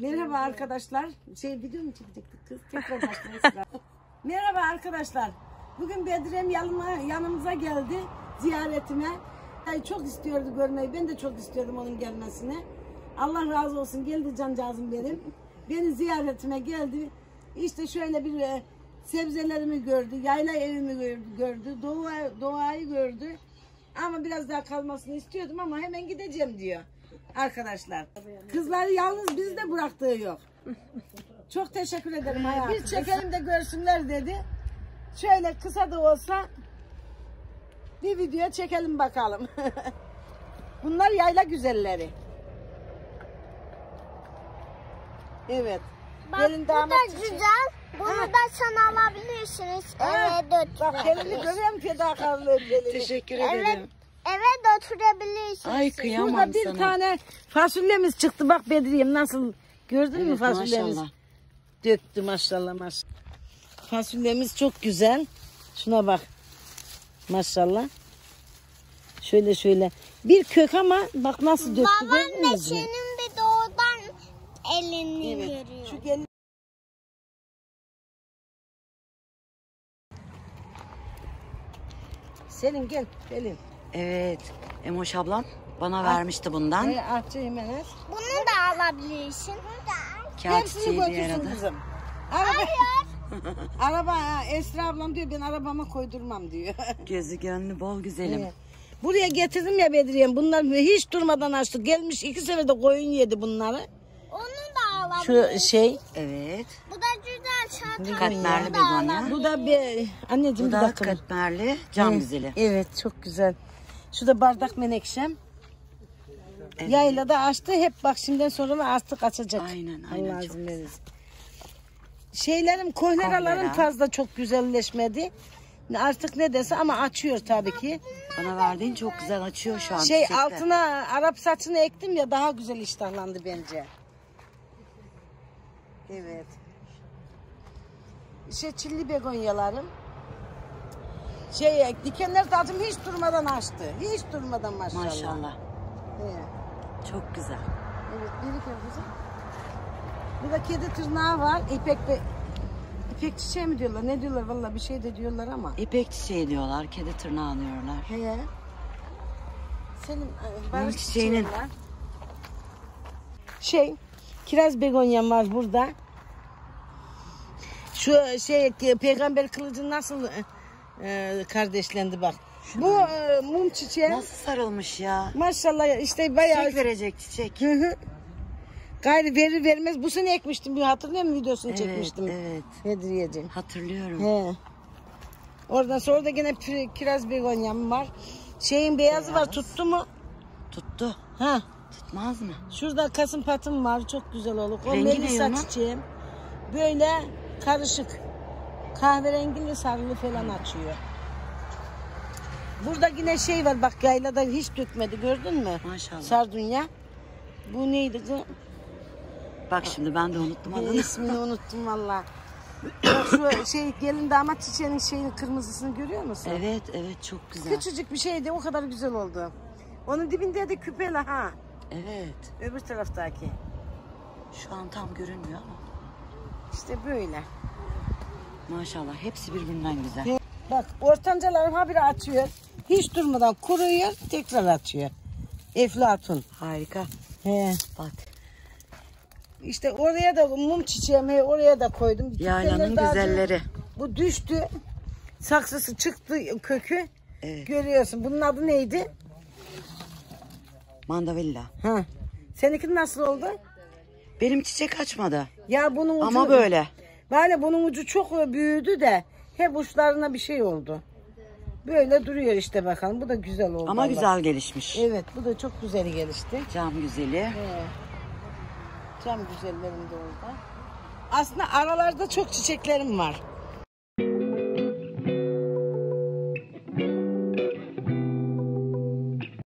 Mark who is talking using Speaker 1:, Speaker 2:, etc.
Speaker 1: Merhaba arkadaşlar. Video mu çekecektik kız? Tekrar başlayalım. Merhaba arkadaşlar. Bugün Bedrem yanımıza geldi ziyaretime. Çok istiyordu görmeyi. Ben de çok istiyordum onun gelmesine. Allah razı olsun. Geldi cancağızım benim. Beni ziyaretime geldi. İşte şöyle bir sebzelerimi gördü. Yayla evimi gördü. Doğayı gördü. Ama biraz daha kalmasını istiyordum ama hemen gideceğim diyor. Arkadaşlar. Kızları yalnız bizde bıraktığı yok. Çok teşekkür ederim hayatım. Bir çekelim de görsünler dedi. Şöyle kısa da olsa bir video çekelim bakalım. Bunlar yayla güzelleri. Evet.
Speaker 2: Bak bu da güzel. Bunu da sen alabilirsiniz. Eve götürebilirsiniz.
Speaker 1: Bak gelini görüyorum fedakarlığı gelini.
Speaker 3: Teşekkür ederim.
Speaker 2: Eve götürebilirsiniz.
Speaker 3: Ay kıyamam
Speaker 1: Burada bir
Speaker 3: sana.
Speaker 1: tane fasulyemiz çıktı. Bak Bedriyem nasıl gördün mü
Speaker 3: Evet,
Speaker 1: fasulyemiz?
Speaker 3: maşallah.
Speaker 1: Döktü maşallah maşallah. Fasulyemiz çok güzel. Şuna bak. Maşallah. Şöyle. Bir kök ama bak nasıl döktü.
Speaker 2: Babam da
Speaker 1: gördünüz mü?
Speaker 2: senin bir doğudan elini
Speaker 1: Evet.
Speaker 2: görüyor.
Speaker 1: Şu gelin. Senin gel. Gelin.
Speaker 3: Evet. Emoş ablam bana vermişti bundan.
Speaker 1: Ahçı hemen aç.
Speaker 2: Bunu da alabilirsin.
Speaker 3: Kağıt
Speaker 1: Hepsini
Speaker 3: çiçeği bir
Speaker 1: götürsün
Speaker 3: arada.
Speaker 1: kızım. Araba Esra ablam diyor ben arabama koydurmam diyor.
Speaker 3: Gözü gönlü bol güzelim.
Speaker 1: Evet. Buraya getirdim ya Bedriyem. Bunlar hiç durmadan açtı. Gelmiş 2 sefer de koyun yedi bunları.
Speaker 2: Onu da alabilirsin.
Speaker 1: Şu şey.
Speaker 3: Evet.
Speaker 2: Bu da güzel çatal.
Speaker 3: Katmerli
Speaker 2: Bunu da
Speaker 3: begonya.
Speaker 1: Bu da bir anneciğim
Speaker 3: Bu
Speaker 1: bir
Speaker 3: da
Speaker 1: dakika.
Speaker 3: katmerli cam
Speaker 1: Evet,
Speaker 3: güzeli.
Speaker 1: Evet çok güzel. Şu da bardak menekşem.
Speaker 3: Evet.
Speaker 1: Yaylada açtı. Hep bak şimdiden sonra artık açacak.
Speaker 3: Aynen,
Speaker 1: Allah
Speaker 3: çok
Speaker 1: izin verirse. Şeylerim, kohleralarım
Speaker 3: Kohlera.
Speaker 1: fazla çok güzelleşmedi. Artık ne dese ama açıyor tabii ki.
Speaker 3: Bana verdiğin çok güzel açıyor şu an.
Speaker 1: Şey
Speaker 3: çiçekler.
Speaker 1: altına Arap saçını ektim ya daha güzel iştahlandı bence. Evet. Çilli begonyalarım. Dikenler tacım hiç durmadan açtı. Hiç durmadan maşallah.
Speaker 3: Maşallah.
Speaker 1: Evet.
Speaker 3: Çok güzel.
Speaker 1: Evet, biriken kızım. Burada kedi tırnağı var. İpek çiçeği mi diyorlar? Ne diyorlar? Vallahi bir şey de diyorlar ama.
Speaker 3: İpek çiçeği diyorlar. Kedi tırnağı diyorlar.
Speaker 1: He. Senin barış
Speaker 3: çiçeğinin.
Speaker 1: çiçeğin var. Kiraz begonyam var burada. Şu peygamber kılıcı nasıl kardeşlendi bak. Bu mum çiçeği.
Speaker 3: Nasıl sarılmış ya?
Speaker 1: Maşallah işte bayağı.
Speaker 3: Çiçek verecek çiçek.
Speaker 1: Gayrı verir vermez bu sene ekmiştim. Bir hatırlıyor musun videosunu çekmiştim.
Speaker 3: Evet.
Speaker 1: Hedriyeciğim.
Speaker 3: Hatırlıyorum.
Speaker 1: He. Oradan sonra da yine kiraz begonyam var. Beyazı var tuttu mu?
Speaker 3: Tuttu.
Speaker 1: Ha.
Speaker 3: Tutmaz mı?
Speaker 1: Şurada kasım patım var çok güzel olur. O
Speaker 3: Rengi ne
Speaker 1: melisa
Speaker 3: onun?
Speaker 1: çiçeğim. Böyle karışık. Kahverengili sarılı falan açıyor. Burada yine var bak yaylada hiç dökmedi gördün mü?
Speaker 3: Maşallah.
Speaker 1: Sardunya. Bu neydi kız?
Speaker 3: Bak şimdi ben de unuttum adını.
Speaker 1: İsmini unuttum valla. Bak şu gelin damat çiçeğinin kırmızısını görüyor musun?
Speaker 3: Evet çok güzel.
Speaker 1: Küçücük bir şeydi o kadar güzel oldu. Onun dibinde de küpeli ha.
Speaker 3: Evet.
Speaker 1: Öbür taraftaki.
Speaker 3: Şu an tam görünmüyor ama.
Speaker 1: İşte böyle.
Speaker 3: Maşallah hepsi birbirinden güzel.
Speaker 1: Bak ortancalarım habire açıyor. Hiç durmadan kuruyor tekrar açıyor. Eflatun.
Speaker 3: Harika.
Speaker 1: He.
Speaker 3: Bak.
Speaker 1: İşte oraya da mum çiçeğimi oraya da koydum.
Speaker 3: Yaylanın
Speaker 1: Diplerine daha
Speaker 3: güzelleri.
Speaker 1: Bu düştü. Saksısı çıktı kökü.
Speaker 3: Evet.
Speaker 1: Görüyorsun. Bunun adı neydi?
Speaker 3: Mandavilla.
Speaker 1: Ha. Seninki nasıl oldu?
Speaker 3: Benim çiçek açmadı.
Speaker 1: Ya bunun ucu,
Speaker 3: Ama böyle.
Speaker 1: Böyle bunun ucu çok büyüdü de hep uçlarına bir şey oldu. Böyle duruyor işte bakalım. Bu da güzel oldu.
Speaker 3: Ama
Speaker 1: Allah.
Speaker 3: güzel gelişmiş.
Speaker 1: Evet bu da çok güzel gelişti.
Speaker 3: Cam güzeli.
Speaker 1: Cam güzellerim de orada. Aslında aralarda çok çiçeklerim var.